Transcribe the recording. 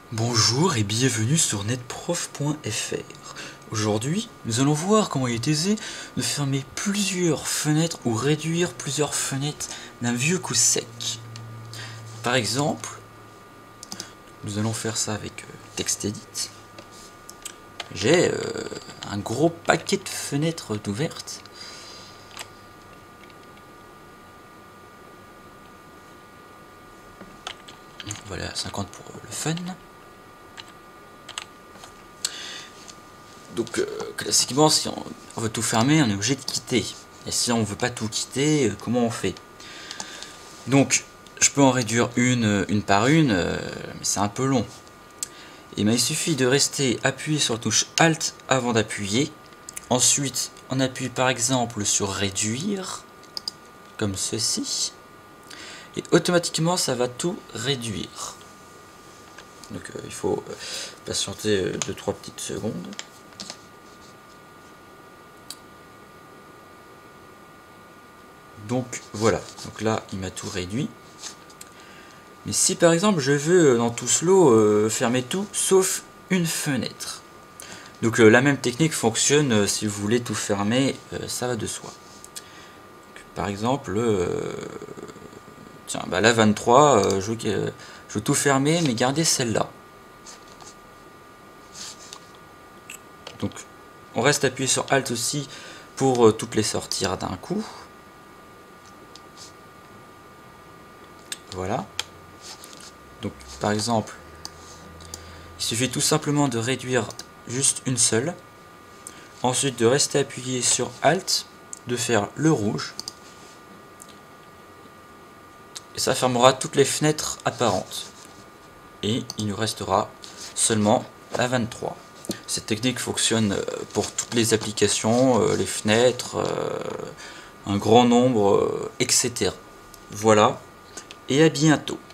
Bonjour et bienvenue sur netprof.fr. Aujourd'hui, nous allons voir comment il est aisé de fermer plusieurs fenêtres ou réduire plusieurs fenêtres d'un vieux coup sec. Par exemple, nous allons faire ça avec TextEdit. J'ai un gros paquet de fenêtres ouvertes. Voilà, 50 pour le fun. Donc classiquement, si on veut tout fermer, on est obligé de quitter. Et si on ne veut pas tout quitter, comment on fait? Donc je peux en réduire une par une, mais c'est un peu long. Et il suffit de rester appuyé sur la touche Alt avant d'appuyer. Ensuite, on appuie par exemple sur réduire, comme ceci. Et automatiquement, ça va tout réduire. Donc il faut patienter 2-3 petites secondes. Donc voilà, donc là il m'a tout réduit. Mais si par exemple je veux dans tout slow fermer tout sauf une fenêtre. Donc la même technique fonctionne si vous voulez tout fermer, ça va de soi. Donc, par exemple, tiens, bah la 23, je veux tout fermer mais garder celle-là. Donc on reste appuyé sur Alt aussi pour toutes les sortir d'un coup. Voilà. Donc par exemple, il suffit tout simplement de réduire juste une seule. Ensuite de rester appuyé sur Alt, de faire le rouge. Et ça fermera toutes les fenêtres apparentes. Et il nous restera seulement la 23. Cette technique fonctionne pour toutes les applications, les fenêtres, un grand nombre, etc. Voilà, et à bientôt.